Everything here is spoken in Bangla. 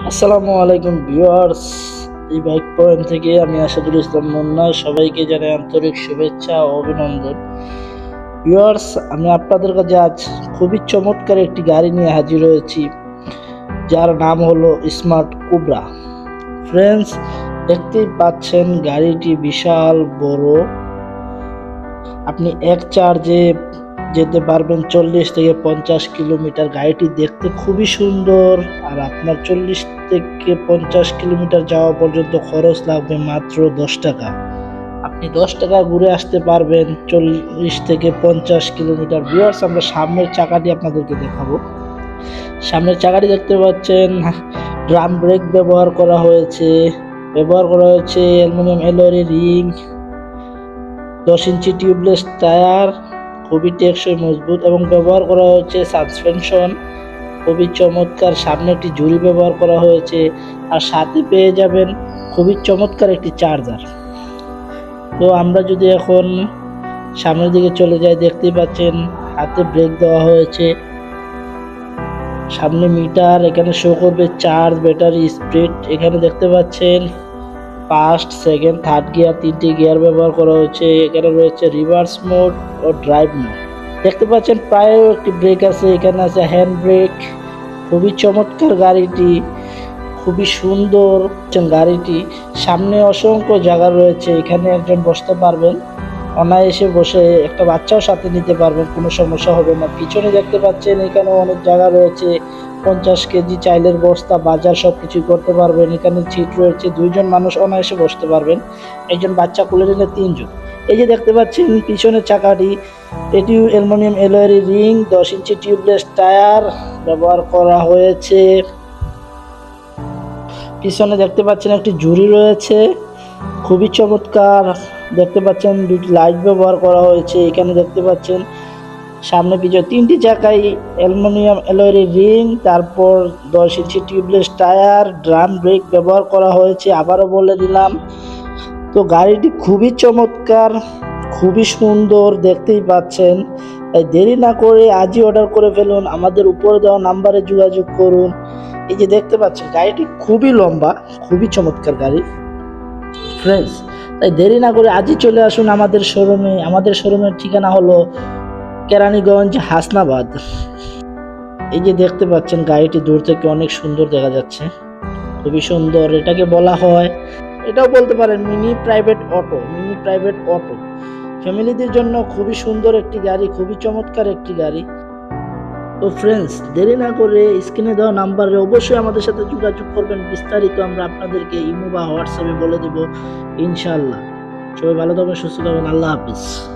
আসসালামু আলাইকুম ভিউয়ার্স, এই বাইক পয়েন্ট থেকে আমি আসাদুল ইসলাম মুন্না সবাইকে জানাই আন্তরিক শুভেচ্ছা ও অভিনন্দন। ভিউয়ার্স, আমি আপনাদের কাছে আজ খুবই চমৎকার একটি গাড়ি নিয়ে হাজির হয়েছি, যার নাম হলো স্মার্ট কোবরা। ফ্রেন্ডস, দেখতেই পাচ্ছেন গাড়িটি বিশাল বড়। আপনি এক চার্জে যেতে পারবেন 40 থেকে 50 কিলোমিটার। গাড়িটি দেখতে খুবই সুন্দর, আর আপনার 40 থেকে 50 কিলোমিটার যাওয়া পর্যন্ত খরচ লাগবে মাত্র 10 টাকা। আপনি 10 টাকা ঘুরে আসতে পারবেন 40 থেকে 50 কিলোমিটার। ভিউয়ার্স, আমরা সামনের চাকাটি আপনাদেরকে দেখাবো। সামনের চাকাটি দেখতে পাচ্ছেন ড্রাম ব্রেক ব্যবহার করা হয়েছে, অ্যালুমিনিয়াম অ্যালয়ের রিং, 10 ইঞ্চি টিউবলেস টায়ার, খুবই টেকসই মজবুত, এবং ব্যবহার করা হয়েছে সাসপেনশন খুবই চমৎকার। সামনে একটি ঝুড়ি ব্যবহার করা হয়েছে, আর সাথে পেয়ে যাবেন খুবই চমৎকার একটি চার্জার। তো আমরা যদি এখন সামনের দিকে চলে যাই, দেখতেই পাচ্ছেন হাতে ব্রেক দেওয়া হয়েছে, সামনে মিটার, এখানে শো করবে চার্জ, ব্যাটারি, স্পিড। এখানে দেখতে পাচ্ছেন ফার্স্ট, সেকেন্ড, থার্ড গিয়ার, 3টি গিয়ার ব্যবহার করা হয়েছে। এখানে রয়েছে রিভার্স মোড ও ড্রাইভ মোড। দেখতে পাচ্ছেন পায়েও একটি ব্রেক আছে, এখানে আছে হ্যান্ড ব্রেক। খুবই চমৎকার গাড়িটি, খুবই সুন্দর গাড়িটি। সামনে অসংখ্য জায়গা রয়েছে, এখানে একজন বসতে পারবেন, অনায়াসে বসে একটা বাচ্চাও সাথে নিতে পারবেন, কোনো সমস্যা হবে না। পিছনে দেখতে পাচ্ছেন এখানে অনেক জায়গা রয়েছে, 50 কেজি চাইলের বস্তা, বাজার সবকিছু করতে পারবেন। এখানে সিট রয়েছে, 2 জন মানুষ অনায়াসে বসতে পারবেন, একজন বাচ্চা কোলে নিলে 3 জন। এই যে দেখতে পাচ্ছেন পিছনের চাকাটি, এটি অ্যালুমিনিয়াম অ্যালয়ের রিং, 10 ইঞ্চি টিউবলেস টায়ার ব্যবহার করা হয়েছে। পিছনে দেখতে পাচ্ছেন একটি ঝুড়ি রয়েছে, খুবই চমৎকার। দেখতে পাচ্ছেন 2টি লাইট ব্যবহার করা হয়েছে। এখানে দেখতে পাচ্ছেন সামনে পিছনে 3টি চাকায় অ্যালুমিনিয়াম অ্যালয়ের রিং, তারপর 10 inch tubeless tyre, drum brake ব্যবহার করা হয়েছে। আবারও বলে দিলাম, তো গাড়িটি খুবই চমৎকার, খুবই সুন্দর, দেখতেই পাচ্ছেন। তাই দেরি না করে আজই অর্ডার করে ফেলুন, আমাদের উপরে দেওয়া নাম্বারে যোগাযোগ করুন। এই যে দেখতে পাচ্ছেন গাড়িটি খুবই লম্বা, খুবই চমৎকার গাড়ি। ফ্রেন্ডস, তাই দেরি না করে আজই চলে আসুন আমাদের শোরুমে। আমাদের শোরুমের ঠিকানা হলো কেরানীগঞ্জ, হাসনাবাদ। এই যে দেখতে পাচ্ছেন গাড়িটি দূর থেকে অনেক সুন্দর দেখা যাচ্ছে, খুবই সুন্দর। এটাকে বলা হয়, এটাও বলতে পারেন মিনি প্রাইভেট অটো। ফ্যামিলিদের জন্য খুবই সুন্দর একটি গাড়ি, খুবই চমৎকার একটি গাড়ি। তো ফ্রেন্ডস, দেরি না করে স্ক্রিনে দেওয়া নাম্বারে অবশ্যই আমাদের সাথে যোগাযোগ করবেন। বিস্তারিত আমরা আপনাদেরকে ইমো বা হোয়াটসঅ্যাপে বলে দেব ইনশাআল্লাহ। সবাই ভালো থাকবেন, সুস্থ থাকবেন, আল্লাহ হাফিজ।